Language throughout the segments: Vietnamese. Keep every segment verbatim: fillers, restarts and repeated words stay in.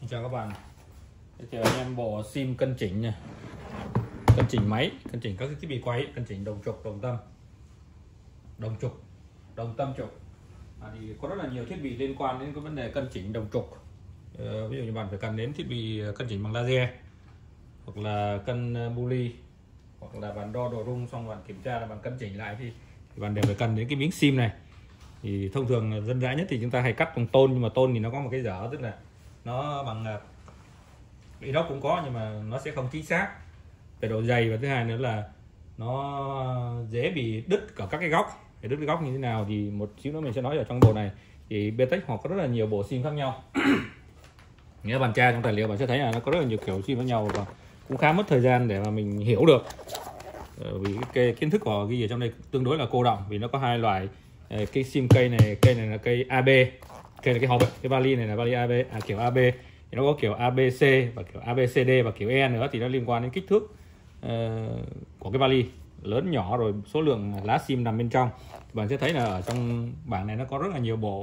Chào các bạn, chào anh em bộ sim cân chỉnh nha, cân chỉnh máy, cân chỉnh các thiết bị quay, cân chỉnh đồng trục, đồng tâm, đồng trục, đồng tâm trục. À, thì có rất là nhiều thiết bị liên quan đến cái vấn đề cân chỉnh đồng trục. Ờ, ví dụ như bạn phải cần đến thiết bị cân chỉnh bằng laser, hoặc là cân buli, hoặc là bạn đo độ rung xong bạn kiểm tra là bạn cân chỉnh lại thì, thì bạn đều phải cần đến cái miếng sim này. Thì thông thường dân dã nhất thì chúng ta hay cắt bằng tôn, nhưng mà tôn thì nó có một cái dở, tức là nó bằng inox cũng có nhưng mà nó sẽ không chính xác về độ dày, và thứ hai nữa là nó dễ bị đứt ở các cái góc. Để đứt cái góc như thế nào thì một xíu nữa mình sẽ nói ở trong bộ này. Thì Betech họ có rất là nhiều bộ sim khác nhau. Nếu bạn tra trong tài liệu bạn sẽ thấy là nó có rất là nhiều kiểu sim khác nhau và cũng khá mất thời gian để mà mình hiểu được, vì cái kiến thức của ghi ở trong đây tương đối là cô đọng. Vì nó có hai loại cái sim cây này, cây này là cây a bê, cây là cái hộp, cái vali này là vali a bê, à, kiểu a bê. Thì nó có kiểu a bê xê và kiểu a bê xê đê và kiểu E nữa, thì nó liên quan đến kích thước uh, của cái vali lớn nhỏ, rồi số lượng lá sim nằm bên trong. Bạn sẽ thấy là ở trong bảng này nó có rất là nhiều bộ.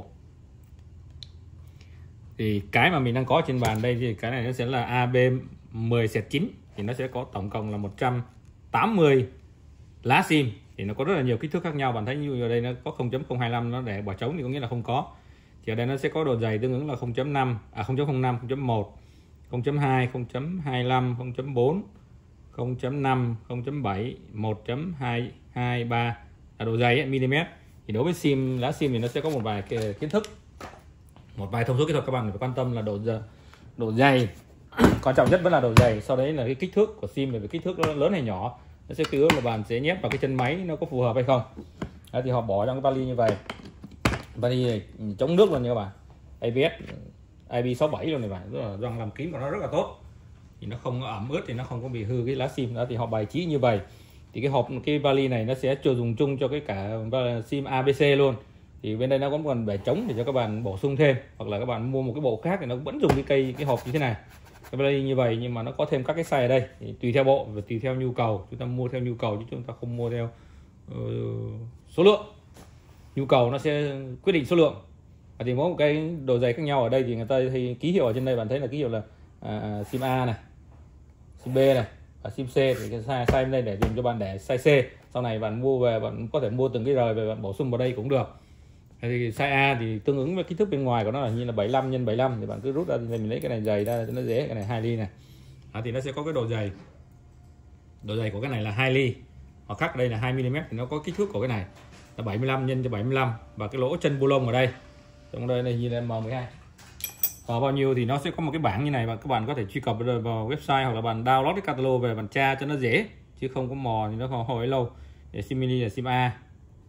Thì cái mà mình đang có trên bàn đây thì cái này nó sẽ là a bê mười chín, thì nó sẽ có tổng cộng là một trăm tám mươi lá sim. Thì nó có rất là nhiều kích thước khác nhau. Bạn thấy như ở đây nó có không chấm không hai lăm, nó để bỏ trống thì có nghĩa là không có. Thì ở đây nó sẽ có độ dày tương ứng là không chấm năm, à không chấm không năm, không chấm một, không chấm hai, không chấm hai lăm, không chấm bốn, không chấm năm, không chấm bảy, một chấm hai hai ba là độ dày ấy, mm. Thì đối với sim lá sim thì nó sẽ có một vài cái kiến thức, một vài thông số kỹ thuật các bạn phải quan tâm là độ độ dày. Quan trọng nhất vẫn là độ dày, sau đấy là cái kích thước của sim, về kích thước lớn hay nhỏ nó sẽ tương ứng là bạn sẽ nhét vào cái chân máy nó có phù hợp hay không. Đấy, thì họ bỏ trong cái vali như vậy, vali này chống nước luôn nha các bạn, a bê ét i pê sáu bảy luôn này bạn, rất là răng làm kín của nó rất là tốt, thì nó không ẩm ướt thì nó không có bị hư cái lá sim đó. Thì họ bày trí như vậy. Thì cái hộp, cái vali này nó sẽ cho dùng chung cho cái cả sim a bê xê luôn. Thì bên đây nó có một phần bể trống để cho các bạn bổ sung thêm, hoặc là các bạn mua một cái bộ khác thì nó vẫn dùng cái cây cái hộp như thế này, cái vali như vậy, nhưng mà nó có thêm các cái size ở đây. Thì tùy theo bộ và tùy theo nhu cầu, chúng ta mua theo nhu cầu chứ chúng ta không mua theo uh, số lượng. Nhu cầu nó sẽ quyết định số lượng. Và thì mỗi một cái độ dày khác nhau. Ở đây thì người ta thì ký hiệu ở trên đây bạn thấy là ký hiệu là à, sim A này, sim B này và sim C. Thì cái size, size đây để dùng cho bạn để size C. Sau này bạn mua về bạn có thể mua từng cái rời về bạn bổ sung vào đây cũng được. Thì size A thì tương ứng với kích thước bên ngoài của nó là như là bảy mươi lăm nhân bảy mươi lăm, thì bạn cứ rút ra thì mình lấy cái này dày ra cho nó dễ. Cái này hai ly này. Đó, thì nó sẽ có cái độ dày. Độ dày của cái này là hai ly. Hoặc khác đây là hai mi li mét, thì nó có kích thước của cái này là bảy mươi lăm nhân cho bảy mươi lăm, và cái lỗ chân bu lông ở đây trong đây này như là M mười hai. Có bao nhiêu thì nó sẽ có một cái bảng như này, và các bạn có thể truy cập vào website hoặc là bạn download cái catalog về bạn tra cho nó dễ, chứ không có mò thì nó không hồi lâu. Để sim mini là sim A,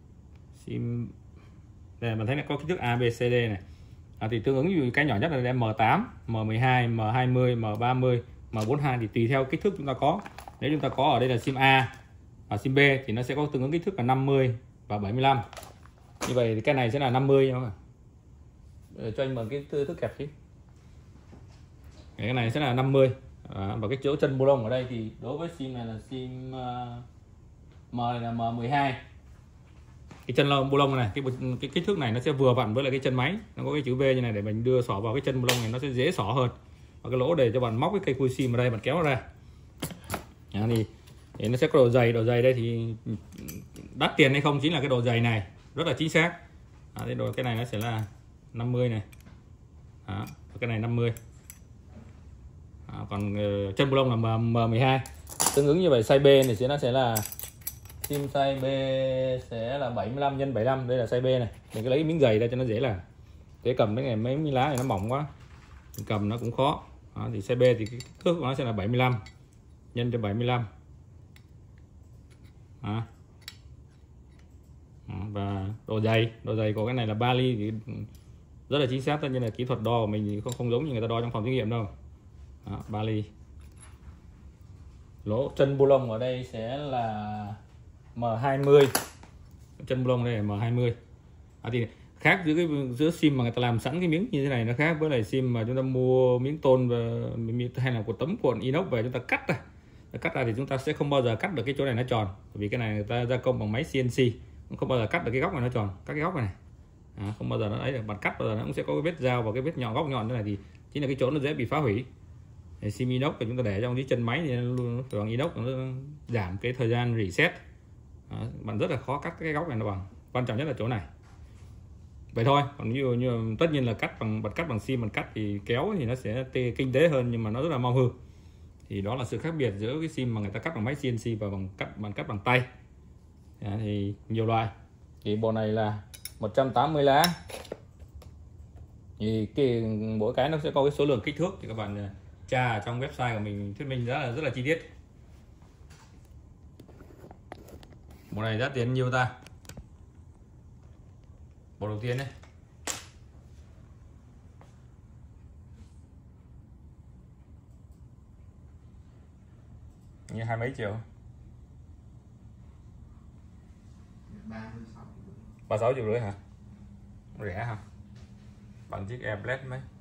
sim đây bạn thấy nó có kích thước A B C D này. À, thì tương ứng như cái nhỏ nhất là M tám, M mười hai, M hai mươi, M ba mươi, M bốn mươi hai, thì tùy theo kích thước chúng ta có. Nếu chúng ta có ở đây là sim A và sim B thì nó sẽ có tương ứng kích thước là năm mươi và bảy mươi lăm. Như vậy thì cái này sẽ là năm mươi nha. Cho anh mượn cái thước kẹp chứ. Cái này sẽ là năm mươi. À, và cái chỗ chân bu lông ở đây thì đối với sim này là sim uh, M này là M mười hai. Cái chân lông bu lông này, cái cái kích thước này nó sẽ vừa vặn với lại cái chân máy. Nó có cái chữ V như này để mình đưa xỏ vào cái chân bu lông này, nó sẽ dễ xỏ hơn. Và cái lỗ để cho bạn móc cái cây khui sim ở đây, bạn kéo nó ra. À, thì, thì nó sẽ có độ dày, độ dày đây thì đắt tiền hay không chính là cái độ dày này, rất là chính xác. À, cái, độ, cái này nó sẽ là năm mươi này. Đó, cái này năm mươi. À, còn uh, chân bu lông là M mười hai. Tương ứng như vậy size B này sẽ nó sẽ là sim size B sẽ là bảy mươi lăm nhân bảy mươi lăm. Đây là size B này. Mình cứ lấy miếng dày ra cho nó dễ làm. Để cầm cái này mấy miếng lá này nó mỏng quá, mình cầm nó cũng khó. Đó, thì size B thì cái thước của nó sẽ là bảy mươi lăm nhân cho bảy mươi lăm. Đó. Đó, và độ dày, độ dày của cái này là ba ly thì rất là chính xác. Tất nhiên là kỹ thuật đo của mình thì không không giống như người ta đo trong phòng thí nghiệm đâu. Đó, ba ly. Lỗ chân bu lông ở đây sẽ là M hai mươi. Chân bu lông đây là M hai mươi. À, thì khác giữa cái giữa sim mà người ta làm sẵn cái miếng như thế này nó khác với lại sim mà chúng ta mua miếng tôn và hay là một tấm cuộn inox về chúng ta cắt ra. Cắt ra thì chúng ta sẽ không bao giờ cắt được cái chỗ này nó tròn, vì cái này người ta gia công bằng máy xê en xê, không bao giờ cắt được cái góc này nó tròn, các cái góc này này. à, không bao giờ nó ấy được. Bạn cắt bao giờ nó cũng sẽ có cái vết dao và cái vết nhọn, góc nhọn thế này thì chính là cái chỗ nó dễ bị phá hủy. Sim inox thì chúng ta để trong dưới chân máy thì nó luôn phải bằng inox, nó giảm cái thời gian reset. Đó, bạn rất là khó cắt cái góc này nó bằng, quan trọng nhất là chỗ này. Vậy thôi, còn như, như tất nhiên là cắt bằng bật cắt bằng sim, bạn cắt thì kéo thì nó sẽ tê, kinh tế hơn, nhưng mà nó rất là mau hư. Thì đó là sự khác biệt giữa cái sim mà người ta cắt bằng máy xê en xê và bằng cắt bạn cắt bằng tay. Đó, thì nhiều loại. Thì bộ này là một trăm tám mươi lá. Thì cái mỗi cái nó sẽ có cái số lượng kích thước, thì các bạn tra ở trong website của mình thuyết minh rất là rất là chi tiết. Bộ này giá tiền nhiêu ta? Bộ đầu tiên đấy như hai mấy triệu, ba mươi sáu triệu rưỡi hả? Rẻ hả? Bằng chiếc Airblade mấy?